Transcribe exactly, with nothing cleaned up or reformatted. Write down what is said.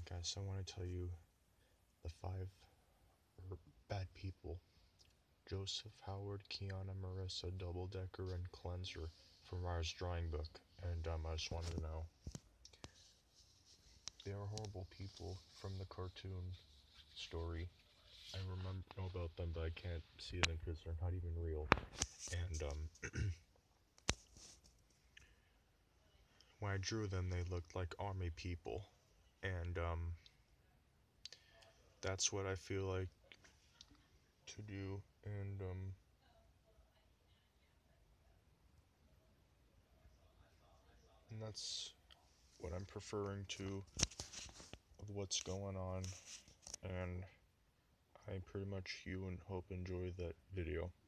Guys, I want to tell you the five bad people. Joseph, Howard, Keyania, Merrisa, Double Decker, and Clenzer from Ryder's drawing book. And um, I just wanted to know. They are horrible people from the cartoon story. I remember know about them, but I can't see them because they're not even real. And um, when I drew them, they looked like army people. And um, that's what I feel like to do. And um, and that's what I'm preferring to of what's going on. And I pretty much you and hope enjoy that video.